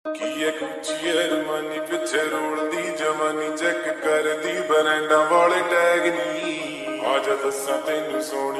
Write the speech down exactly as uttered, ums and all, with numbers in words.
ਕੀ ਇੱਕ ਉੱਚੀ ਅਰਮਾਨੀ ਪਿੱਛੇ ਰੋਲਦੀ ਜਵਾਨੀ ਚੈੱਕ ਕਰਦੀ ਬਰੈਂਡਾਂ ਵਾਲੇ ਟੈਗ ਨੀ ਆ ਜਾ ਦੱਸਾਂ ਤੈਨੂੰ ਸੋਹਣੀ